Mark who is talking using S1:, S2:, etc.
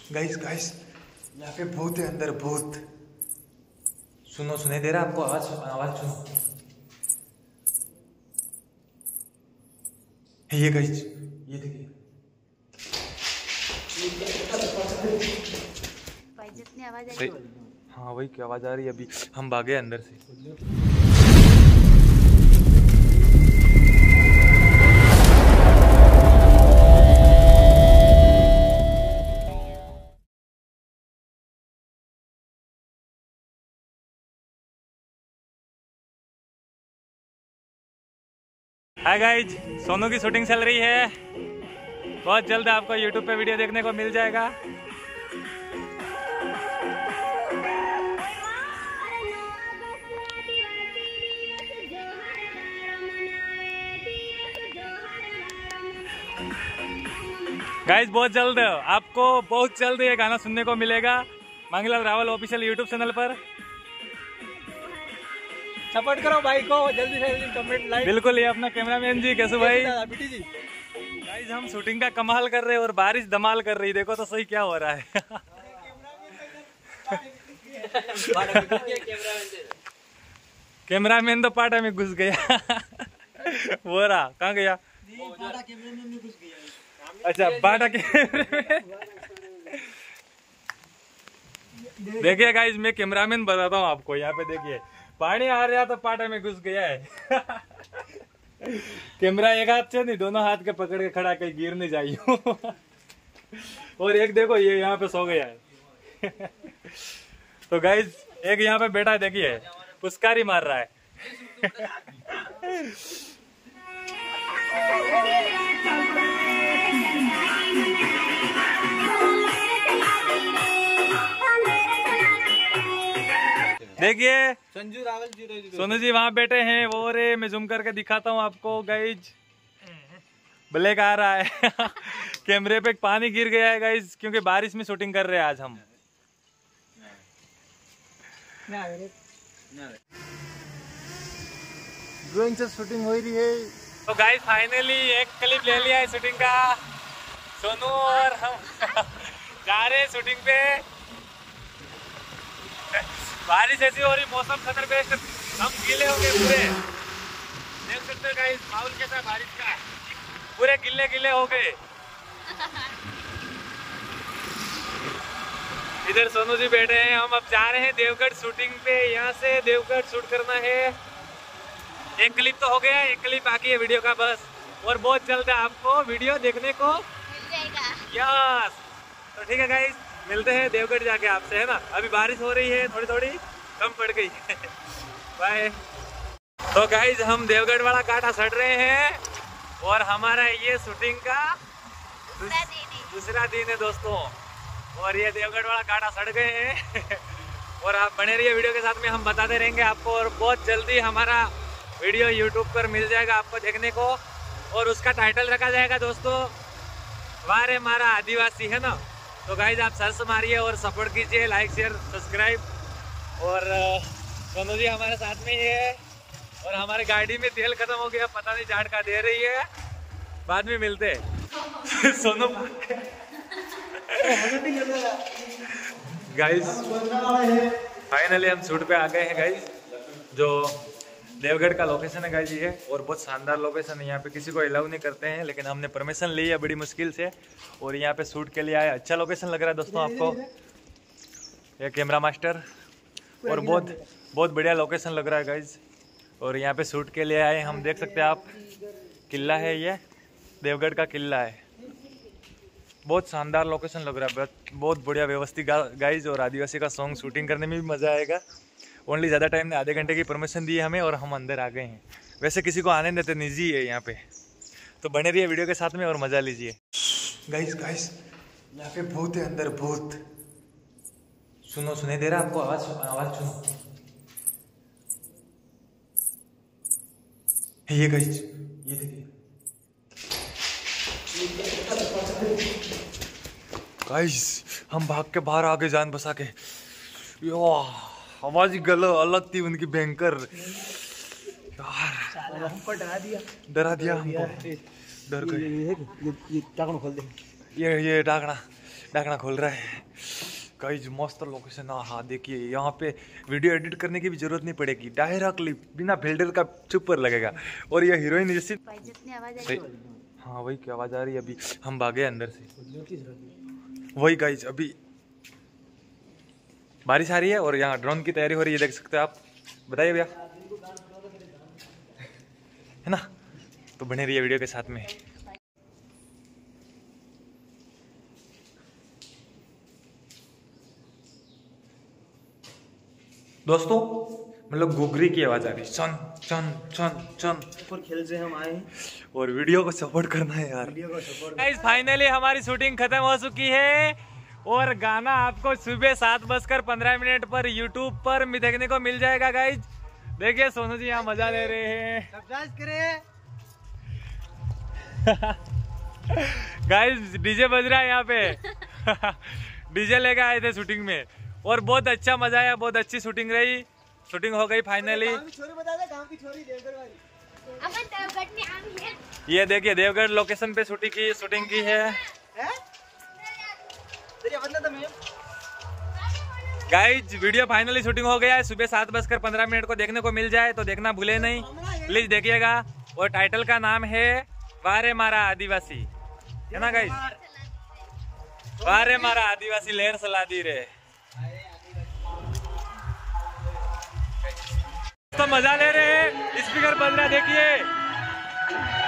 S1: Guys guys यहाँ पे भूत है, अंदर भूत। सुनो, सुनाई दे रहा है आपको? आवाज आवाज सुनो। ये गाइस, ये देखिए।
S2: जितनी आवाज आई।
S1: हाँ वही की आवाज आ रही है। अभी हम भागे अंदर से। हाय गाइज, सोनू की शूटिंग चल रही है। बहुत जल्द आपको यूट्यूब पे वीडियो देखने को मिल जाएगा। गाइज बहुत जल्द आपको, बहुत जल्द ये गाना सुनने को मिलेगा Mangilal Rawal official YouTube channel पर।
S3: सपोर्ट करो भाई को, जल्दी से जल्दी कमेंट लाइक।
S1: बिल्कुल, ये अपना कैमरामैन जी कैसे भाई।
S3: बिटी जी,
S1: गाइज हम शूटिंग का कमाल कर रहे हैं और बारिश धमाल कर रही। देखो तो सही क्या हो रहा है। कैमरामैन तो पाटा में घुस गया। वो रहा, कहाँ गया? अच्छा, बाटा के। देखिए गाइज, मैं कैमरामैन बताता हूँ आपको। यहाँ पे देखिए, पानी आ रहा तो पाटा में घुस गया है। कैमरा एक हाथ से नहीं, दोनों हाथ के पकड़ के खड़ा, कहीं गिर नहीं जाइए। और एक देखो, ये यहाँ पे सो गया है। तो गाइज एक यहाँ पे बैठा है, देखिए पुस्कारी मार रहा है। देखिए
S3: संजू रावल 0-0
S1: सोनू जी वहां बैठे हैं। वो रे, मैं जूम करके दिखाता हूँ आपको गाइज। ब्लैक आ रहा है। कैमरे पे पानी गिर गया है गाइज, क्योंकि बारिश में शूटिंग कर रहे हैं आज हम।
S3: ड्रोन से शूटिंग हो रही है।
S1: तो गाइज फाइनली एक क्लिप ले लिया है शूटिंग का। सोनू और हम जा रहे हैं शूटिंग पे। बारिश ऐसी हो रही, मौसम खतर बेस्ट, हम गीले हो गए पूरे। देख सकते हो गाइस माहौल कैसा बारिश का, पूरे गिले गिले हो गए। इधर सोनू जी बैठे हैं। हम अब जा रहे हैं देवगढ़ शूटिंग पे। यहाँ से देवगढ़ शूट करना है। एक क्लिप तो हो गया, एक क्लिप बाकी है वीडियो का बस। और बहुत जल्द आपको वीडियो देखने को
S2: मिल जाएगा।
S1: यस, तो ठीक है गाइस, मिलते हैं देवगढ़ जाके आपसे, है ना। अभी बारिश हो रही है, थोड़ी थोड़ी कम पड़ गई। बाय। तो गाइज हम देवगढ़ वाला कांटा सड़ रहे हैं और हमारा ये शूटिंग का दूसरा दिन है दोस्तों। और ये देवगढ़ वाला कांटा सड़ गए हैं। और आप बने रहिए वीडियो के साथ में, हम बताते रहेंगे आपको। और बहुत जल्दी हमारा वीडियो यूट्यूब पर मिल जाएगा आपको देखने को। और उसका टाइटल रखा जाएगा दोस्तों, वारे मारा आदिवासी, है ना। तो गाइज आप सर्च मारिए और सपोर्ट कीजिए, लाइक शेयर सब्सक्राइब। और सोनू जी हमारे साथ में ही है। और हमारे गाड़ी में तेल खत्म हो गया, पता नहीं झाड़ का दे रही है, बाद में मिलते हैं। सोनू गाइज फाइनली हम शूट पे आ गए हैं गाइज। जो देवगढ़ का लोकेशन है गाइज ये, और बहुत शानदार लोकेशन है। यहाँ पे किसी को अलाउ नहीं करते हैं, लेकिन हमने परमिशन ली है बड़ी मुश्किल से, और यहाँ पे शूट के लिए आए। अच्छा लोकेशन लग रहा है दोस्तों आपको, ये कैमरा मास्टर। और बहुत बढ़िया लोकेशन लग रहा है गाइज। और यहाँ पे शूट के लिए आए हम। देख सकते हैं आप, किला है ये, देवगढ़ का किला है। बहुत शानदार लोकेशन लग रहा है, बहुत बढ़िया व्यवस्थित गाइज। और आदिवासी का सॉन्ग शूटिंग करने में भी मज़ा आएगा। ओनली ज़्यादा टाइम नहीं, आधे घंटे की परमिशन दी है हमें और हम अंदर आ गए हैं। वैसे किसी को आने देते, निजी है यहाँ पे। तो बने रहिए वीडियो के साथ में और मज़ा लीजिए। गाइस गाइस यहाँ पे भूत है, अंदर भूत। सुनो, सुनाई दे रहा है आपको? आवाज आवाज सुनो। ये गाइस, ये देखिए गाइस, हम भाग के बाहर आ गए जान बसा के। आवाज ही गलो अलग थी उनकी, भयंकर। यार
S3: हमको डरा दिया
S1: हमको, डर गए।
S3: ये ढक्कन खोल दे।
S1: ये ढाकना ढाकना खोल रहा है गाइस। मस्त लोकेशन। हाँ देखिए यहाँ पे वीडियो एडिट करने की भी जरूरत नहीं पड़ेगी, डायरेक्टली बिना फिल्टर का चुपर लगेगा। और ये हीरोइन जैसी
S2: भाई जितनी आवाज आई
S1: हाँ वही की आवाज आ रही है। अभी हम भागे अंदर से, वही गाइस अभी बारिश आ रही है और यहाँ ड्रोन की तैयारी हो रही है, देख सकते हैं आप। बताइए भैया, है ना? तो बने रहिए वीडियो के साथ में। दोस्तों मतलब घुघरी की आवाज आ रही, चन चन चन चन।
S3: ऊपर खेल से हम आए
S1: और वीडियो को सपोर्ट करना है यार।
S3: वीडियो को सपोर्ट।
S1: गाइस फाइनली हमारी शूटिंग खत्म हो चुकी है और गाना आपको सुबह 7:15 पर यूट्यूब पर देखने को मिल जाएगा गाइस। देखिए सोनू जी यहाँ मजा ले रहे हैं।
S3: सब्सक्राइब करें
S1: गाइस डीजे बज रहा है यहाँ पे डीजे लेके आए थे शूटिंग में और बहुत अच्छा मजा आया, बहुत अच्छी शूटिंग रही। शूटिंग हो गई फाइनली।
S3: गाँव की छोरी देवगढ़ वाली।
S2: अमन देवगढ़ में आम है।
S1: ये देखिए देवगढ़ लोकेशन पे शूटिंग की है गाइज। वीडियो फाइनली शूटिंग हो गया है। सुबह 7:15 को देखने को मिल जाए तो देखना भूले नहीं, प्लीज देखिएगा। और टाइटल का नाम है वारे मारा आदिवासी, है ना गाइज? वारे मारा आदिवासी लहर सलादी रे। तो मजा ले रहे हैं, स्पीकर बज रहा है देखिए।